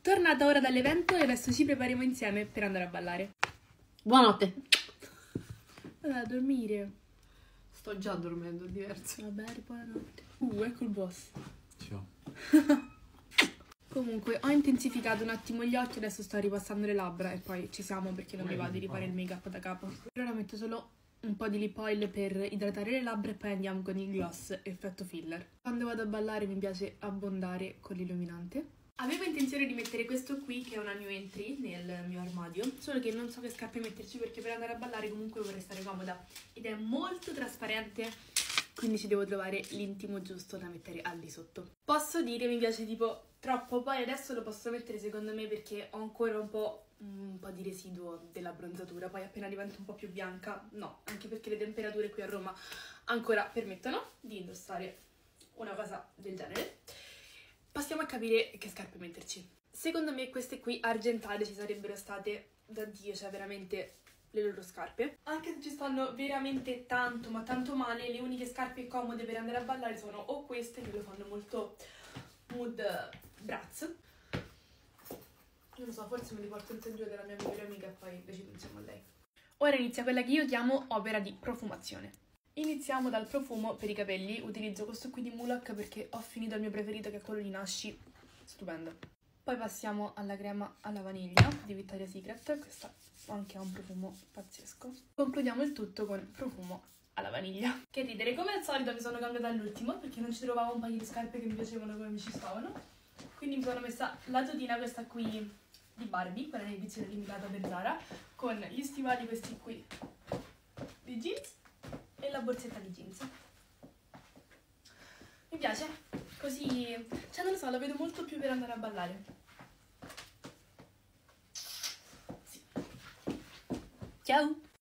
Tornata ora dall'evento e adesso ci prepariamo insieme per andare a ballare. Buonanotte. Vado a dormire. Sto già dormendo, è diverso. Vabbè, buonanotte. Ecco il boss. Ciao. Comunque, ho intensificato un attimo gli occhi, adesso sto ripassando le labbra e poi ci siamo perché non mi va di rifare il make-up da capo. Per ora metto solo un po' di lip oil per idratare le labbra e poi andiamo con il gloss effetto filler. Quando vado a ballare mi piace abbondare con l'illuminante. Avevo intenzione di mettere questo qui, che è una new entry nel mio armadio, solo che non so che scarpe metterci perché per andare a ballare comunque vorrei stare comoda ed è molto trasparente, quindi ci devo trovare l'intimo giusto da mettere al di sotto. Posso dire mi piace tipo troppo, poi adesso lo posso mettere secondo me perché ho ancora un po' di residuo della bronzatura, poi appena divento un po' più bianca, no, anche perché le temperature qui a Roma ancora permettono di indossare una cosa del genere. Passiamo a capire che scarpe metterci. Secondo me queste qui argentate ci sarebbero state da Dio, cioè veramente le loro scarpe. Anche se ci stanno veramente tanto, ma tanto male, le uniche scarpe comode per andare a ballare sono o queste, che lo fanno molto mood Bratz. Non lo so, forse me li porto in giù della mia migliore amica e poi invece pensiamo a lei. Ora inizia quella che io chiamo opera di profumazione. Iniziamo dal profumo per i capelli, utilizzo questo qui di Mulak perché ho finito il mio preferito che è quello di Nashi, stupendo. Poi passiamo alla crema alla vaniglia di Victoria's Secret, questa anche ha un profumo pazzesco. Concludiamo il tutto con profumo alla vaniglia. Che ridere, come al solito mi sono cambiata all'ultimo perché non ci trovavo un paio di scarpe che mi piacevano come mi ci stavano. Quindi mi sono messa la tutina questa qui di Barbie, quella in edizione limitata per Zara, con gli stivali questi qui di jeans e la borsetta di jeans. Mi piace, così, cioè non lo so, la vedo molto più per andare a ballare. Sì. Ciao!